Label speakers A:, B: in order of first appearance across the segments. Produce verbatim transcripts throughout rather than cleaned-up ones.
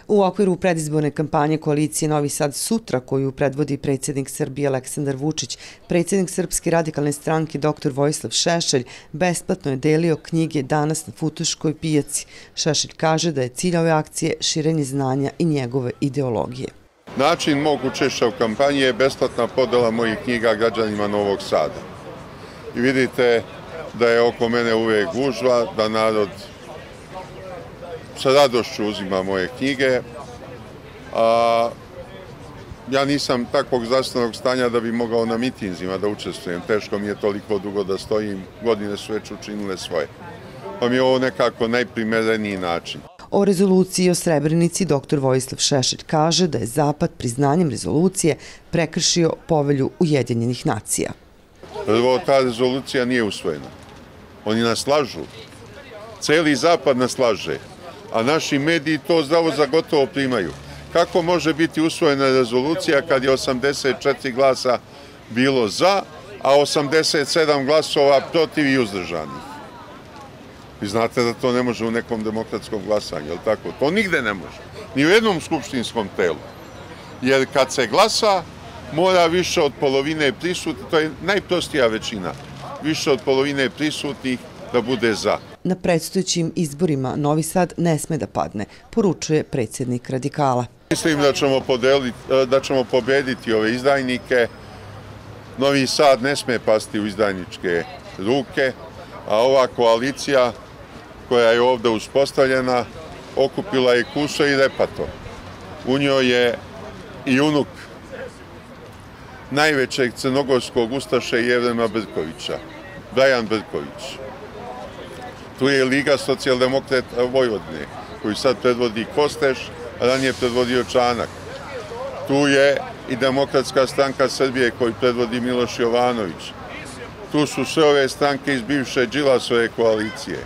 A: U okviru predizborne kampanje koalicije Novi Sad sutra, koju predvodi predsjednik Srbije Aleksandar Vučić, predsjednik Srpske radikalne stranke doktor Vojislav Šešelj besplatno je delio knjige danas na Futoškoj pijaci. Šešelj kaže da je cilj ove akcije širenje znanja i njegove ideologije.
B: Način mog učešća u kampanji je besplatna podela mojih knjiga građanima Novog Sada. I vidite da je oko mene uvek gužva, da narod sa radošću uzima moje knjige. A, ja nisam takvog zdravstvenog stanja da bi mogao na mitinzima da učestvujem. Teško mi je toliko dugo da stojim, godine su već učinile svoje. Pa mi je ovo nekako najprimereniji način.
A: O rezoluciji o Srebrenici doktor Vojislav Šešelj kaže da je Zapad priznanjem rezolucije prekršio povelju Ujedinjenih nacija.
B: Prvo, ta rezolucija nije usvojena. Oni nas lažu. Celi Zapad nas laže, a naši mediji to zdravo za gotovo primaju. Kako može biti usvojena rezolucija kad je osamdeset četiri glasa bilo za, a osamdeset sedam glasova protiv i uzdržanih? Vi znate da to ne može u nekom demokratskom glasanju, je li tako? To nigde ne može. Ni u jednom skupštinskom telu. Jer kad se glasa, mora više od polovine prisutnih, to je najprostija većina, više od polovine prisutnih da bude za.
A: Na predstojećim izborima Novi Sad ne sme da padne, poručuje predsjednik Radikala.
B: Mislim da ćemo, podeliti, da ćemo pobediti ove izdajnike. Novi Sad ne sme pasti u izdajničke ruke, a ova koalicija koja je ovde uspostavljena okupila je kuso i repato. U njoj je i unuk najvećeg crnogorskog ustaše Jevrema Brkovića, Brajan Brković. Tu je Liga socijaldemokrata Vojvodine, koju sad predvodi Kosteš, a ranije predvodio Čanak. Tu je i Demokratska stranka Srbije, koju predvodi Miloš Jovanović. Tu su sve ove stranke iz bivše Đilasove koalicije.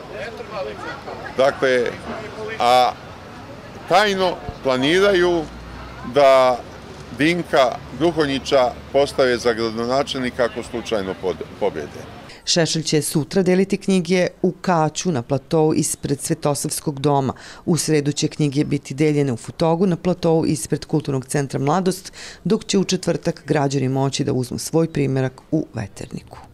B: Dakle, a tajno planiraju da Dinka Gruhonjića postave za gradonačelnika ako slučajno pobede.
A: Šešelj će sutra deliti knjige u Kaću na platou ispred Svetosavskog doma. U sredu će knjige biti deljene u Futogu na platou ispred Kulturnog centra Mladost, dok će u četvrtak građani moći da uzmu svoj primerak u Veterniku.